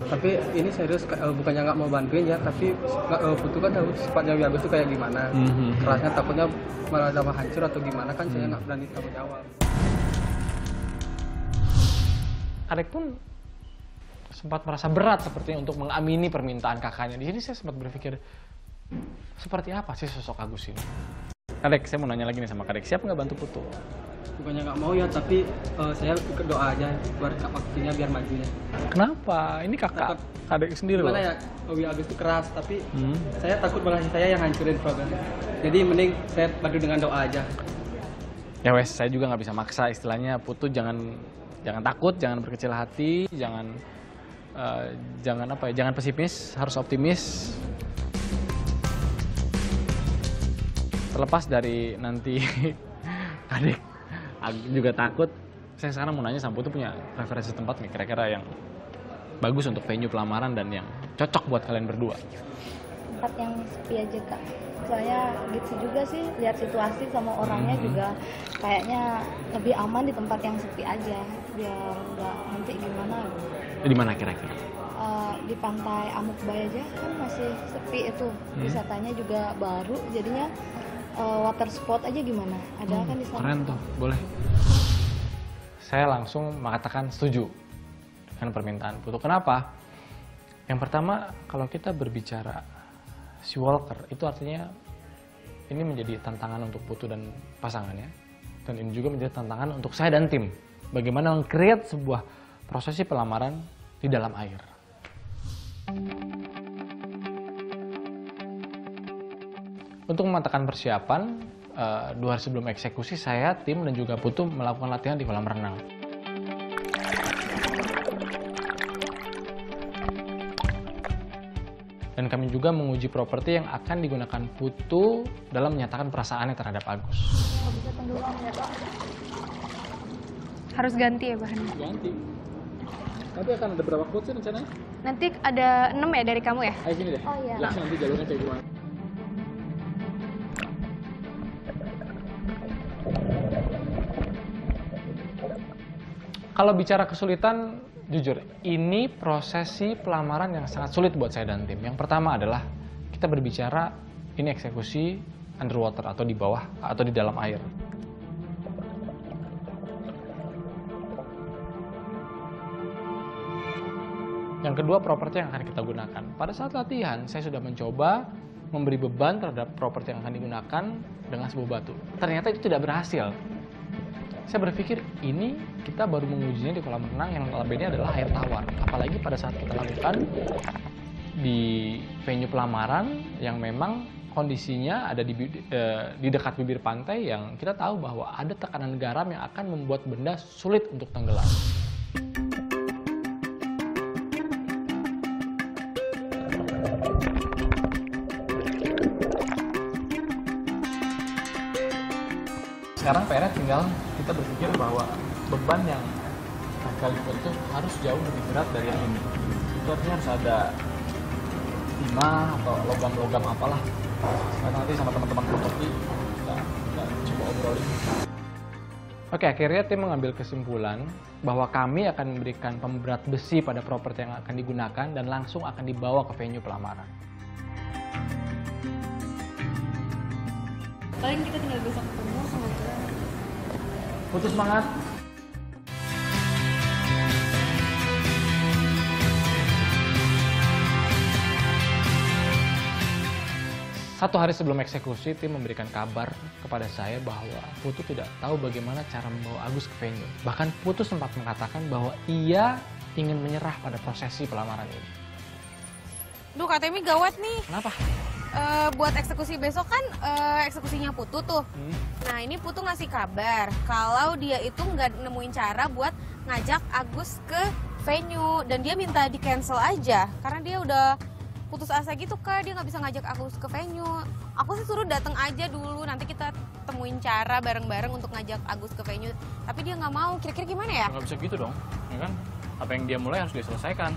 Tapi ini serius, bukannya nggak mau bantuin ya, tapi Putu kan tahu sifatnya Wi Agus itu kayak gimana. Kerasnya takutnya malah tambah hancur atau gimana kan saya nggak berani tanggung jawab. Adek pun sempat merasa berat sepertinya untuk mengamini permintaan kakaknya. Di sini saya sempat berpikir, seperti apa sih sosok Agus ini? Kadek, saya mau nanya lagi nih sama Kadek, siap nggak bantu Putu? Bukannya nggak mau ya, tapi saya ikut doa aja buat waktunya biar majunya. Kenapa? Ini kakak Kadek sendiri loh. Gimana ya, Wi Agus itu keras, tapi saya takut malah saya yang hancurin program. Jadi mending saya bantu dengan doa aja. Ya wes, saya juga nggak bisa maksa istilahnya. Putu jangan takut, jangan berkecil hati, jangan pesimis, harus optimis. Terlepas dari nanti Kadek juga takut, saya sekarang mau nanya sama Putu punya referensi tempat nih kira-kira yang bagus untuk venue pelamaran dan yang cocok buat kalian berdua. Tempat yang sepi aja Kak, soalnya gitu juga sih, lihat situasi sama orangnya juga kayaknya lebih aman di tempat yang sepi aja, biar nggak nanti gimana. Di mana kira-kira? Di pantai Amuk Bay aja kan masih sepi itu, wisatanya juga baru, jadinya water sport aja gimana? Ada kan di sana? Keren tuh, boleh. Saya langsung mengatakan setuju dengan permintaan Putu. Kenapa? Yang pertama, kalau kita berbicara Seawalker, itu artinya ini menjadi tantangan untuk Putu dan pasangannya. Dan ini juga menjadi tantangan untuk saya dan tim. Bagaimana meng-create sebuah prosesi pelamaran di dalam air. Untuk memantapkan persiapan, 2 hari sebelum eksekusi, saya, tim, dan juga Putu melakukan latihan di kolam renang. Dan kami juga menguji properti yang akan digunakan Putu dalam menyatakan perasaannya terhadap Agus. Bisa tenggelam ya Pak? Harus ganti ya bahannya? Ganti. Nanti akan ada berapa quotes sih rencananya? Nanti ada 6 ya dari kamu ya? Ayo sini deh. Oh iya. Jelasin nanti jalurnya kayak gimana. Kalau bicara kesulitan, jujur, ini prosesi pelamaran yang sangat sulit buat saya dan tim. Yang pertama adalah kita berbicara ini eksekusi underwater atau di bawah atau di dalam air. Yang kedua, properti yang akan kita gunakan. Pada saat latihan, saya sudah mencoba memberi beban terhadap properti yang akan digunakan dengan sebuah batu. Ternyata itu tidak berhasil. Saya berpikir ini kita baru mengujinya di kolam renang yang notabene adalah air tawar. Apalagi pada saat kita lakukan di venue pelamaran yang memang kondisinya ada di dekat bibir pantai yang kita tahu bahwa ada tekanan garam yang akan membuat benda sulit untuk tenggelam. Sekarang PR tinggal kita berpikir bahwa beban yang gagal itu harus jauh lebih berat dari yang ini. Itu artinya harus ada timah atau logam-logam apalah. Karena nanti sama teman-teman properti kita coba obrolin. Oke, akhirnya tim mengambil kesimpulan bahwa kami akan memberikan pemberat besi pada properti yang akan digunakan dan langsung akan dibawa ke venue pelamaran. Paling kita tinggal besok ketemu sama dia. Putus semangat! Satu hari sebelum eksekusi, tim memberikan kabar kepada saya bahwa Putu tidak tahu bagaimana cara membawa Agus ke venue. Bahkan Putu sempat mengatakan bahwa ia ingin menyerah pada prosesi pelamaran ini. Duh, KTM gawat nih. Kenapa? Buat eksekusi besok kan eksekusinya Putu tuh. Nah, ini Putu ngasih kabar kalau dia itu nggak nemuin cara buat ngajak Agus ke venue. Dan dia minta di cancel aja karena dia udah putus asa gitu Kak, dia nggak bisa ngajak Agus ke venue. Aku sih suruh datang aja dulu, nanti kita temuin cara bareng-bareng untuk ngajak Agus ke venue. Tapi dia nggak mau, kira-kira gimana ya? Nggak bisa gitu dong, ya kan? Apa yang dia mulai harus dia selesaikan.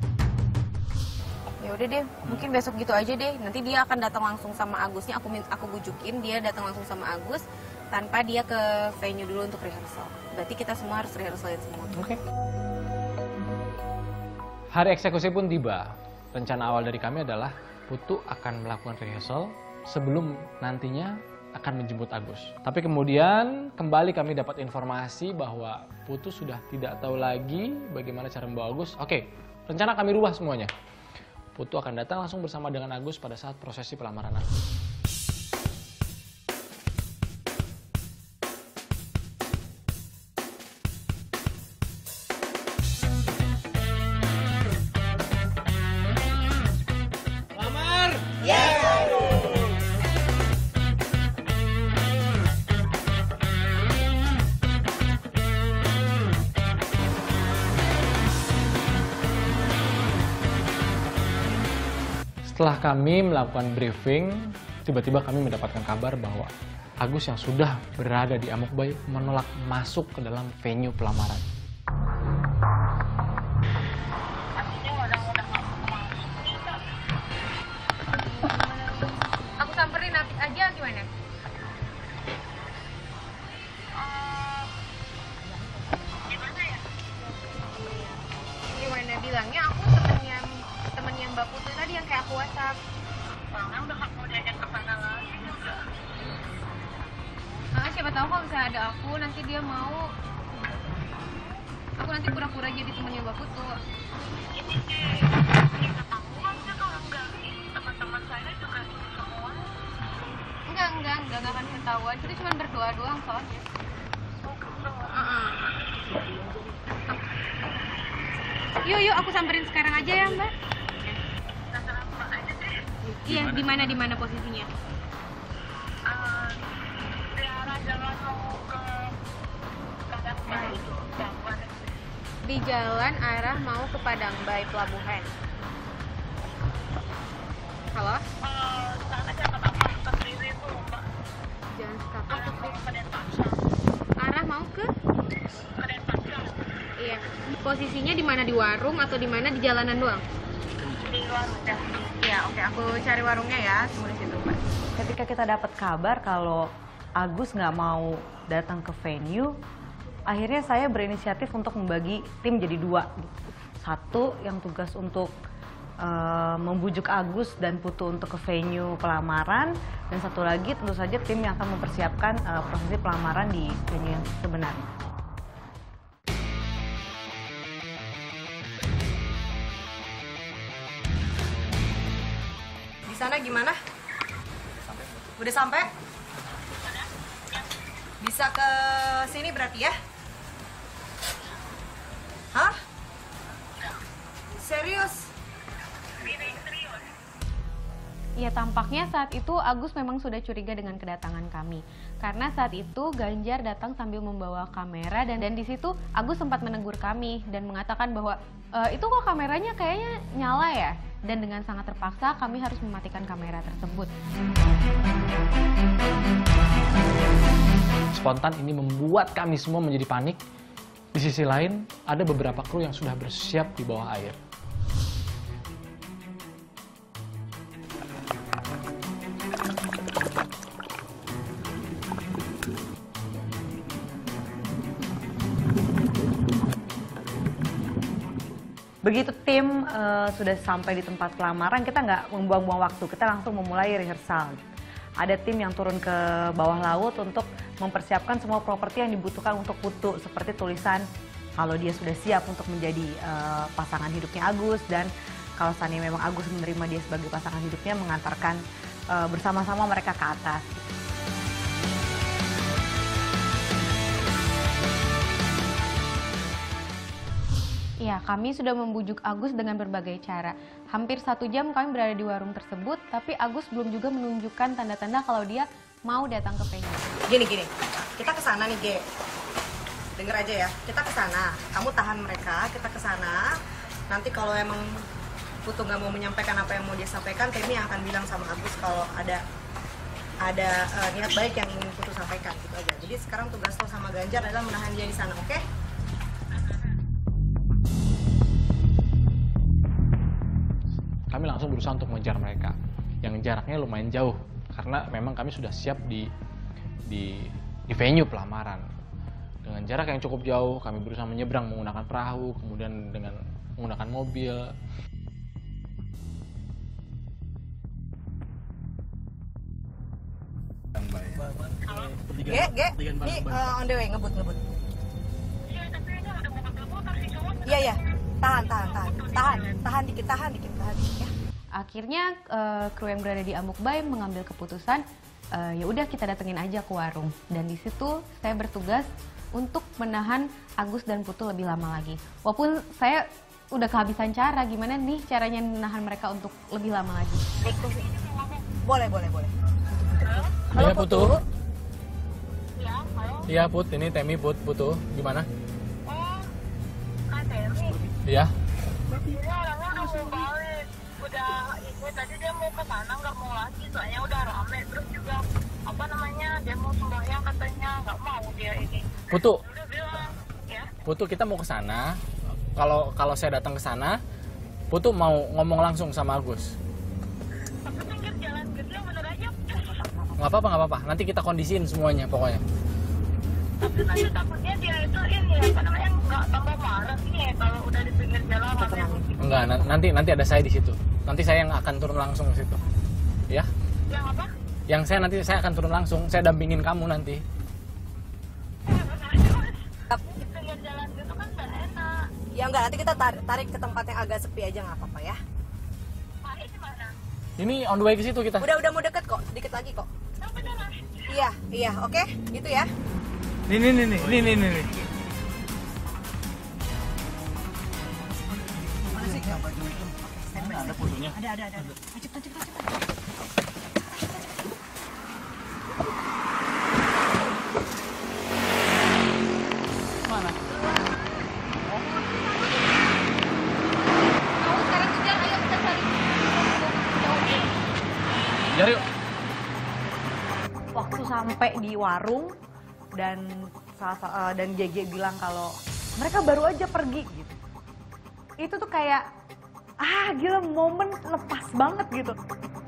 Ya udah deh, mungkin besok gitu aja deh. Nanti dia akan datang langsung sama Agusnya. Aku bujukin dia datang langsung sama Agus tanpa dia ke venue dulu untuk rehearsal. Berarti kita semua harus rehearsalin semua. Oke. Hari eksekusi pun tiba. Rencana awal dari kami adalah Putu akan melakukan rehearsal sebelum nantinya akan menjemput Agus. Tapi kemudian kembali kami dapat informasi bahwa Putu sudah tidak tahu lagi bagaimana cara membawa Agus. Oke, rencana kami rubah semuanya. Putu akan datang langsung bersama dengan Agus pada saat prosesi pelamaran Agus. Setelah kami melakukan briefing, tiba-tiba kami mendapatkan kabar bahwa Agus yang sudah berada di Amok Bay menolak masuk ke dalam venue pelamaran. Aku samperin aja gimana? Gimana bilangnya aku temennya Mbak Putu tadi yang kayak aku WhatsApp. Soalnya udah gak mau diajak ke sana lagi juga. Siapa tahu kalau misalnya ada aku nanti dia mau. Aku nanti pura-pura jadi temennya Mbak Putu. Ini sih ketahuan sih kalau enggak. Teman-teman saya juga semua. Enggak akan ketahuan. Kita cuma berdua doang soalnya. Yuk, aku samperin sekarang aja ya, Mbak. Iya, di mana posisinya? Di arah jalan mau ke Padang Bay. Di jalan arah mau ke Padang Bay Pelabuhan. Halo? Sana jangan apa ke kiri tuh, Mbak. Jangan setapak ke kiri. Arah mau ke? Ke Denpasar. Iya. Posisinya di mana, di warung atau di mana, di jalanan doang? Di warung ya. Ya, oke, aku cari warungnya ya, tunggu di situ, Mbak. Ketika kita dapat kabar kalau Agus nggak mau datang ke venue, akhirnya saya berinisiatif untuk membagi tim jadi dua. Satu yang tugas untuk membujuk Agus dan Putu untuk ke venue pelamaran, dan satu lagi tentu saja tim yang akan mempersiapkan prosesi pelamaran di venue yang sebenarnya. Di sana gimana? Udah sampai? Bisa ke sini berarti ya? Hah? Serius? Ya, tampaknya saat itu Agus memang sudah curiga dengan kedatangan kami. Karena saat itu Ganjar datang sambil membawa kamera dan di situ Agus sempat menegur kami dan mengatakan bahwa itu kok kameranya kayaknya nyala ya? Dan dengan sangat terpaksa kami harus mematikan kamera tersebut. Spontan ini membuat kami semua menjadi panik. Di sisi lain, ada beberapa kru yang sudah bersiap di bawah air. Begitu tim sudah sampai di tempat pelamaran, kita nggak membuang-buang waktu, kita langsung memulai rehearsal. Ada tim yang turun ke bawah laut untuk mempersiapkan semua properti yang dibutuhkan untuk Putu, seperti tulisan kalau dia sudah siap untuk menjadi pasangan hidupnya Agus, dan kalau seandainya memang Agus menerima dia sebagai pasangan hidupnya, mengantarkan bersama-sama mereka ke atas. Ya, kami sudah membujuk Agus dengan berbagai cara. Hampir 1 jam kami berada di warung tersebut, tapi Agus belum juga menunjukkan tanda-tanda kalau dia mau datang ke venue. Gini, kita ke sana nih, Ge. Denger aja ya, kita ke sana. Kamu tahan mereka, kita ke sana. Nanti kalau emang Putu nggak mau menyampaikan apa yang mau dia sampaikan, Temi akan bilang sama Agus kalau ada niat baik yang ingin Putu sampaikan, gitu aja. Jadi sekarang tugas lo sama Ganjar adalah menahan dia di sana, oke? Kami langsung berusaha untuk mengejar mereka, yang jaraknya lumayan jauh, karena memang kami sudah siap di venue pelamaran. Dengan jarak yang cukup jauh, kami berusaha menyeberang menggunakan perahu, kemudian dengan menggunakan mobil. Ini on the way, ngebut. Iya. Tahan dikit ya. Akhirnya kru yang berada di Amuk Bay mengambil keputusan, ya udah kita datengin aja ke warung. Dan di situ saya bertugas untuk menahan Agus dan Putu lebih lama lagi. Walaupun saya udah kehabisan cara, gimana nih caranya menahan mereka untuk lebih lama lagi? Boleh. Iya Putu. Iya Put, ini Temi Putu, gimana? Oh, Kak Temi. Iya. Ini orangnya udah mau balik. Udah ini tadi dia mau ke sana nggak mau lagi, soalnya udah rame. Terus juga apa namanya dia mau sembahyang katanya nggak mau dia ini. Putu. Udah bilang ya. Putu kita mau ke sana. Kalau saya datang ke sana, Putu mau ngomong langsung sama Agus. Tapi pinggir jalan gitu bener aja. Nggak apa-apa. Nanti kita kondisiin semuanya pokoknya. Tapi nanti takutnya dia itu ini apa namanya nggak tambah marah sih ya kalau udah di pinggir jalan. Enggak, nanti ada saya di situ. Nanti saya yang akan turun langsung ke situ. Ya? Yang apa? Yang saya akan turun langsung. Saya dampingin kamu nanti. Di pinggir jalan gitu kan nggak enak. Ya enggak, nanti kita tarik ke tempat yang agak sepi aja nggak apa-apa ya. Pak ini mana? Ini on the way ke situ kita. Udah mau deket kok, dikit lagi kok. Yang beneran. Iya, oke, gitu ya. Nih. Ada Putunya. Ada. Cepet. Mana? Mau sekarang juga, ayo kita cari. Jari yuk. Waktu sampai di warung dan JG bilang kalau mereka baru aja pergi gitu. Itu tuh kayak gila, momen lepas banget gitu.